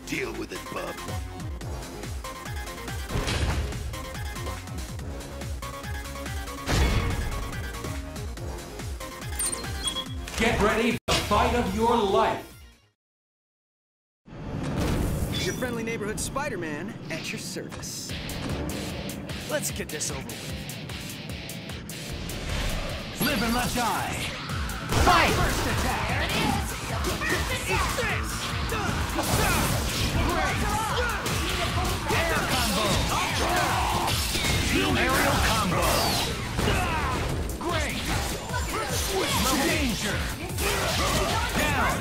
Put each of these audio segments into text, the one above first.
Deal with it, bub. Get ready for the fight of your life. Your friendly neighborhood Spider-Man at your service. Let's get this over with. Live and let die. Fight! First attack. There it is. Eat this! Air combo. Team aerial combo. Great. No danger. Down.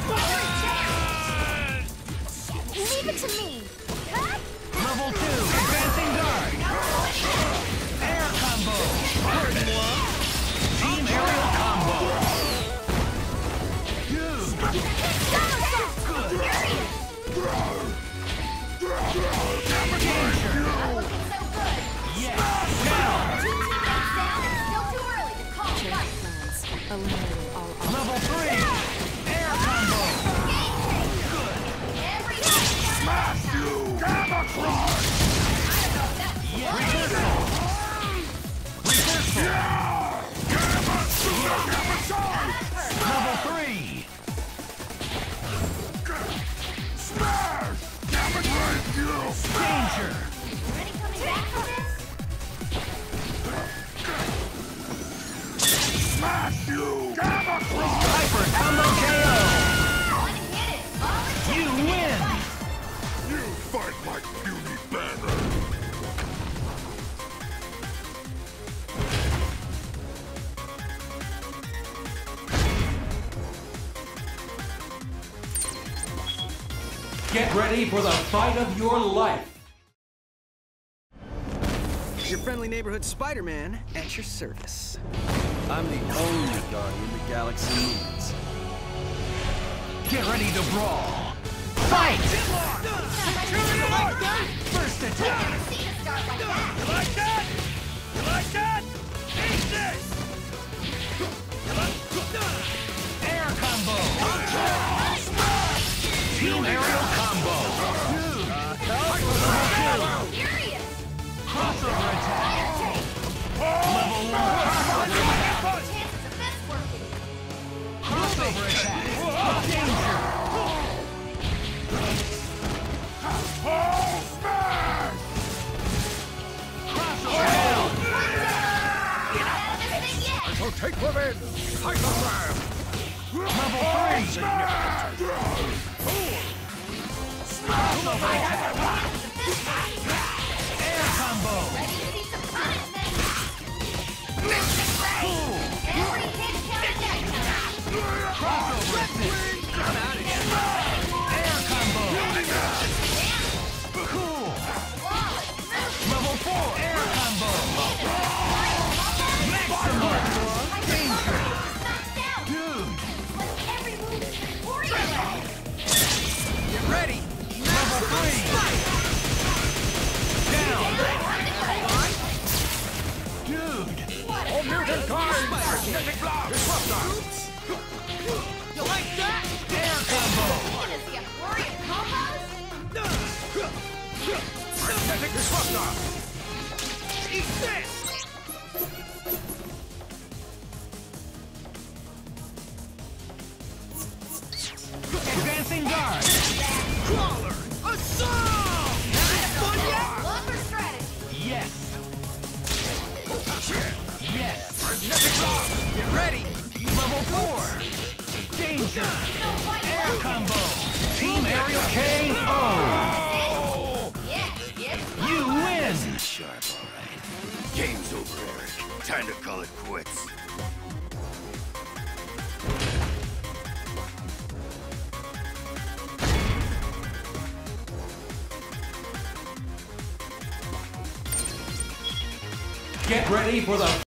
Leave it to me. Huh? Level 2. Advancing guard. Air combo. Team aerial combo. Good. Danger. I'm looking so good. Yes. Down. 2 teammates down. It's still too early to call it right. Eliminating all Level 3. Air combo. Game changer. Good. Everybody Smash you! Camouflage! I don't know if that was Yes. Reversal. Reversal. Level 3. Smash! Camouflage you! Danger. Ready coming back from this? Smash you! Camouflage! Hyper combo KO. One hit it. All it takes You to win. make a fight. You fight like puny banner! Get ready for the fight of your life. Your friendly neighborhood Spider-Man at your service. I'm the only Guardian the galaxy needs. Get ready to brawl. Fight. First attack. Never seen a start like that. You like that? You like that? Eat this! Air combo. Team aerial combo. Furious. Crossover attack. Chances of this working. Crossover attack. Danger. Crossover down. This thing yet. So take revenge! Hypergram! Level 3. Crossover attack. Air combo. Ready to see some punishment? Cool. Every hit counts next time. Crossover assist. Air combo. Cool. Flawless. Level 4. Air combo. Maximum. Danger. Knocked out. Dude. But every move is victorious. Get ready. Level 3. Down. Dude. All mutant kind! Magnetic blast! Disruptor! You like that? Air combo. Want to see a flurry of combos? Magnetic disruptor! Eat this! Advancing guard. Crawler! Assault! Having fun yet? Love for strategy. Yes. Yes. Magnetic blast! Get ready. Level 4. Danger. Air combo. Team aerial KO. Yes, yes. You win. Sharp, all right. Game's over, Eric. Time to call it quits. Get ready for the